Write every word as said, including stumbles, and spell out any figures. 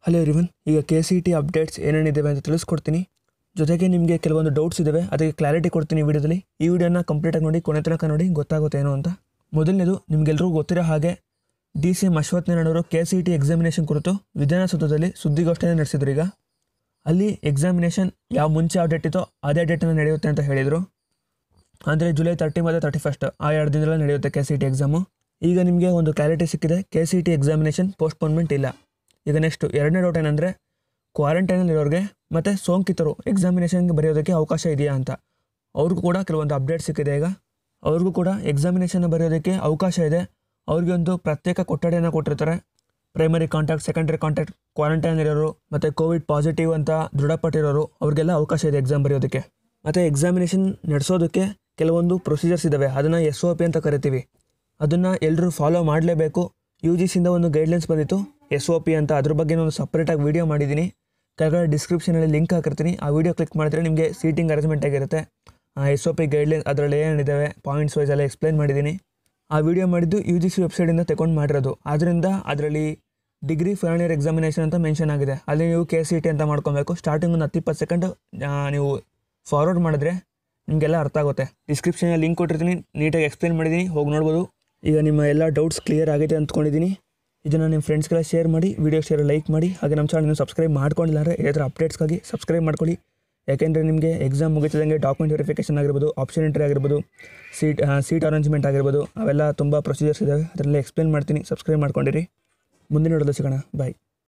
Hello everyone, ಈಗ K C T updates ಏನೇನಿದ್ದಾವೆ ಅಂತ ತಿಳಿಸ್ಕೊಡ್ತೀನಿ. ಜೊತೆಗೆ ನಿಮಗೆ ಕೆಲವೊಂದು ಡೌಟ್ಸ್ ಇದ್ದಾವೆ, ಅದಕ್ಕೆ ಕ್ಲಾರಿಟಿ ಕೊಡ್ತೀನಿ ಈ ವಿಡಿಯೋದಲ್ಲಿ. ಈ ವಿಡಿಯೋನ ಕಂಪ್ಲೀಟಾಗಿ ನೋಡಿ, ಕೊನೆ ತನಕ ನೋಡಿ, ಗೊತ್ತಾಗುತ್ತೆ ಏನು ಅಂತ. ಮೊದಲನೇದು, ನಿಮಗೆಲ್ಲರಿಗೂ ಗೊತ್ತಿರೋ ಹಾಗೆ ಡಿ ಸಿ ಎಂ ಅಶ್ವತ್ಥನಾರಾಯಣವರು ಕೆ ಸಿ ಟಿ ಎಕ್ಸಾಮಿನೇಷನ್ ಕುರಿತು ವಿಧಾನಸೌಧದಲ್ಲಿ ಸುದ್ದಿಗೋಷ್ಠಿಯನ್ನು ನಡೆಸಿದ್ರು. ಈಗ ಅಲ್ಲಿ ಎಕ್ಸಾಮಿನೇಷನ್ ಯಾವ ಮುಂಚೆ ಯಾವ ಡೇಟ್ ಇತ್ತೋ ಅದೇ ಡೇಟನ್ನು ನಡೆಯುತ್ತೆ ಅಂತ ಹೇಳಿದರು. ಅಂದರೆ ಜುಲೈ ತರ್ಟಿ ಮತ್ತು ತರ್ಟಿ ಫಸ್ಟ್ ಆ ಎರಡು ದಿನದಲ್ಲಿ ನಡೆಯುತ್ತೆ ಕೆ ಸಿ ಟಿ ಎಕ್ಸಾಮು. ಈಗ ನಿಮಗೆ ಒಂದು ಕ್ಲಾರಿಟಿ ಸಿಕ್ಕಿದೆ, K C T examination postponement ಇಲ್ಲ. ಈಗ ನೆಕ್ಸ್ಟು ಎರಡನೇ ಡೌಟ್ ಏನಂದರೆ, ಕ್ವಾರಂಟೈನಲ್ಲಿರೋರಿಗೆ ಮತ್ತು ಸೋಂಕಿತರು ಎಕ್ಸಾಮಿನೇಷನ್ಗೆ ಬರೆಯೋದಕ್ಕೆ ಅವಕಾಶ ಇದೆಯಾ ಅಂತ. ಅವ್ರಿಗೂ ಕೂಡ ಕೆಲವೊಂದು ಅಪ್ಡೇಟ್ ಸಿಕ್ಕಿದೆ. ಈಗ ಅವ್ರಿಗೂ ಕೂಡ ಎಕ್ಸಾಮಿನೇಷನ್ ಬರೆಯೋದಕ್ಕೆ ಅವಕಾಶ ಇದೆ. ಅವ್ರಿಗೆ ಒಂದು ಪ್ರತ್ಯೇಕ ಕೊಠಡಿಯನ್ನು ಕೊಟ್ಟಿರ್ತಾರೆ. Primary contact, secondary contact, quarantine ಇರೋರು ಮತ್ತು ಕೋವಿಡ್ ಪಾಸಿಟಿವ್ ಅಂತ ದೃಢಪಟ್ಟಿರೋರು ಅವ್ರಿಗೆಲ್ಲ ಅವಕಾಶ ಇದೆ ಎಕ್ಸಾಮ್ ಬರೆಯೋದಕ್ಕೆ. ಮತ್ತು ಎಕ್ಸಾಮಿನೇಷನ್ ನಡೆಸೋದಕ್ಕೆ ಕೆಲವೊಂದು ಪ್ರೊಸೀಜರ್ಸ್ ಇದ್ದಾವೆ, ಅದನ್ನು ಎಸ್ ಒ ಪಿ ಅಂತ ಕರಿತೀವಿ. ಅದನ್ನು ಎಲ್ಲರೂ ಫಾಲೋ ಮಾಡಲೇಬೇಕು. ಯು ಜಿ ಸಿಯಿಂದ ಒಂದು ಗೈಡ್ಲೈನ್ಸ್ ಬಂದಿತ್ತು ಎಸ್ ಒ ಪಿ ಅಂತ, ಅದ್ರ ಬಗ್ಗೆ ನಾನು ಸಪ್ರೇಟಾಗಿ ವೀಡಿಯೋ ಮಾಡಿದ್ದೀನಿ. ಕೆಳಗಡೆ ಡಿಸ್ಕ್ರಿಪ್ಷನಲ್ಲಿ ಲಿಂಕ್ ಹಾಕಿರ್ತೀನಿ. ಆ ವಿಡಿಯೋ ಕ್ಲಿಕ್ ಮಾಡಿದ್ರೆ ನಿಮಗೆ ಸೀಟಿಂಗ್ ಅರೇಂಜ್ಮೆಂಟ್ ಆಗಿರುತ್ತೆ. ಎಸ್ ಒ ಪಿ ಗೈಡ್ಲೈನ್ಸ್ ಅದರಲ್ಲಿ ಏನೇನಿದ್ದಾವೆ ಪಾಯಿಂಟ್ಸ್ ವೈಸ್ ಎಲ್ಲ ಎಕ್ಸ್ಪ್ಲೈನ್ ಮಾಡಿದ್ದೀನಿ. ಆ ವಿಡಿಯೋ ಮಾಡಿದ್ದು ಯು ಜಿ ಸಿ ವೆಬ್ಸೈಟಿಂದ ತಗೊಂಡು ಮಾಡಿರೋದು. ಆದ್ದರಿಂದ ಅದರಲ್ಲಿ ಡಿಗ್ರಿ ಫೈನಲ್ ಇಯರ್ ಎಕ್ಸಾಮಿನೇಷನ್ ಅಂತ ಮೆನ್ಷನ್ ಆಗಿದೆ. ಅಲ್ಲಿ ನೀವು ಕೆ ಸಿ ಟಿ ಅಂತ ಮಾಡ್ಕೊಬೇಕು. ಸ್ಟಾರ್ಟಿಂಗ್ ಒಂದು ಹತ್ತು ಇಪ್ಪತ್ತು ಸೆಕೆಂಡ್ ನೀವು ಫಾರ್ವರ್ಡ್ ಮಾಡಿದ್ರೆ ನಿಮಗೆಲ್ಲ ಅರ್ಥ ಆಗುತ್ತೆ. ಡಿಸ್ಕ್ರಿಪ್ಷನಲ್ಲಿ ಲಿಂಕ್ ಕೊಟ್ಟಿರ್ತೀನಿ, ನೀಟಾಗಿ ಎಕ್ಸ್ಪ್ಲೈನ್ ಮಾಡಿದ್ದೀನಿ, ಹೋಗಿ ನೋಡ್ಬೋದು. ಈಗ ನಿಮ್ಮ ಎಲ್ಲ ಡೌಟ್ಸ್ ಕ್ಲಿಯರ್ ಆಗಿದೆ ಅಂದ್ಕೊಂಡಿದ್ದೀನಿ. ಇದನ್ನು ನಿಮ್ಮ ಫ್ರೆಂಡ್ಸ್ಗೆಲ್ಲ ಶೇರ್ ಮಾಡಿ, ವಿಡಿಯೋ ಶೇರ್ ಲೈಕ್ ಮಾಡಿ. ಹಾಗೆ ನಮ್ಮ ಚಾನಲ್ನ ಸಬ್ಸ್ಕ್ರೈಬ್ ಮಾಡ್ಕೊಂಡಿಲ್ಲ ಅಂದರೆ ಇದೇ ಥರ ಅಪ್ಡೇಟ್ಸ್ಗಾಗಿ ಸಬ್ಸ್ಕ್ರೈಬ್ ಮಾಡ್ಕೊಳ್ಳಿ. ಯಾಕೆಂದರೆ ನಿಮಗೆ ಎಕ್ಸಾಮ್ ಮುಗಿತಿದಂಗೆ ಡಾಕ್ಯುಮೆಂಟ್ ವೆರಿಫಿಕೇಷನ್ ಆಗಿರ್ಬೋದು, ಆಪ್ಷನ್ ಎಂಟ್ರಿ ಆಗಿರ್ಬೋದು, ಸೀಟ್ ಸೀಟ್ ಅರೇಂಜ್ಮೆಂಟ್ ಆಗಿರ್ಬೋದು, ಅವೆಲ್ಲ ತುಂಬ ಪ್ರೊಸೀಜರ್ಸ್ ಇದ್ದಾವೆ. ಅದರಲ್ಲಿ ಎಕ್ಸ್ಪ್ಲೈನ್ ಮಾಡ್ತೀನಿ. ಸಬ್ಸ್ಕ್ರೈಬ್ ಮಾಡ್ಕೊಂಡಿರಿ. ಮುಂದಿನ ವಿಡಿಯೋದಲ್ಲಿ ಸಿಗೋಣ. ಬಾಯ್.